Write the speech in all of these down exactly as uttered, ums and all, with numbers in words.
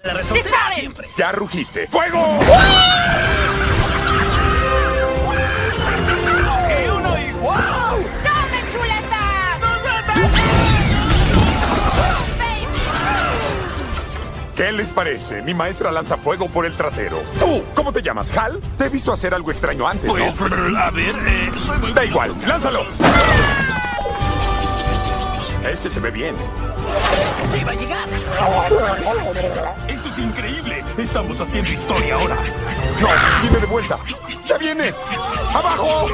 La resolverá siempre. Ya rugiste. ¡Fuego! ¡Y uno y wow! ¡Tome, chuletas! ¿Qué les parece? Mi maestra lanza fuego por el trasero. ¿Tú? ¿Cómo te llamas, Hal? Te he visto hacer algo extraño antes, Pues, ¿no? a ver, eh, soy muy... Da igual, lánzalo. Este se ve bien. ¡Sí va a llegar! ¡Esto es increíble! ¡Estamos haciendo historia ahora! No, viene de vuelta. ¡Ya viene! ¡Abajo!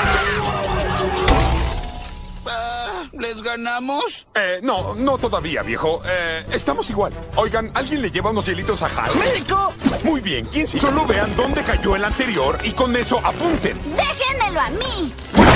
¿Les ganamos? Eh, no, no todavía, viejo. Eh, estamos igual. Oigan, ¿alguien le lleva unos hielitos a Hal? ¡Médico! Muy bien, ¿quién sí? Solo vean dónde cayó el anterior y con eso apunten. ¡Déjenmelo a mí!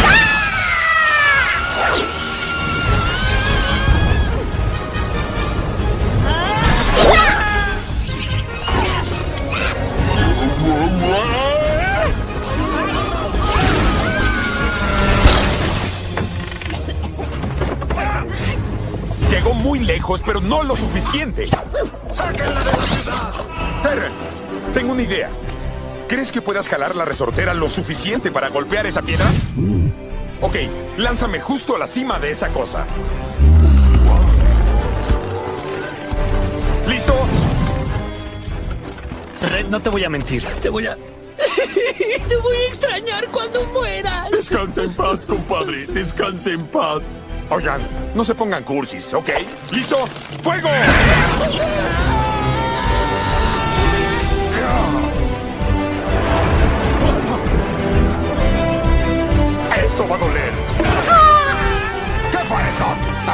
Llegó muy lejos, pero no lo suficiente. ¡Sáquenla de la ciudad! Terrence, tengo una idea. ¿Crees que puedas jalar la resortera lo suficiente para golpear esa piedra? Ok, lánzame justo a la cima de esa cosa. ¿Listo? Red, no te voy a mentir. Te voy a... Te voy a extrañar cuando mueras. Descansa en paz, compadre. Descansa en paz. Oigan, no se pongan cursis, ¿ok? ¿Listo? ¡Fuego! Esto va a doler. ¿Qué fue eso?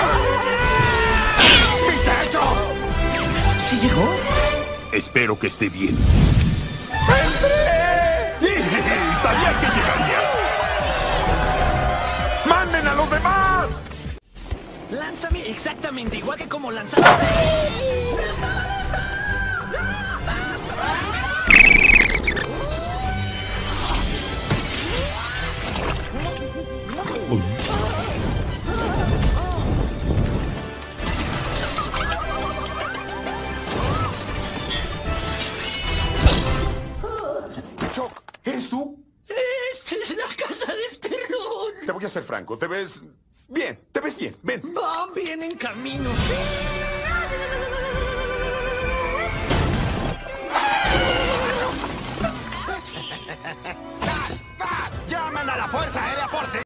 ¡Sí te he hecho! ¿Sí llegó? Espero que esté bien. ¡Entré! ¡Sí! ¡Sabía que llegaría! ¡Manden a los demás! Lánzame exactamente igual que como lanzaba. ¡Estaba listo! ¡Ya! Choc, ¿eres tú? ¡Esta es la casa del terror! Te voy a ser franco, te ves bien, te ves bien, ven. Va bien en camino. ¡Llaman a la Fuerza Aérea por si...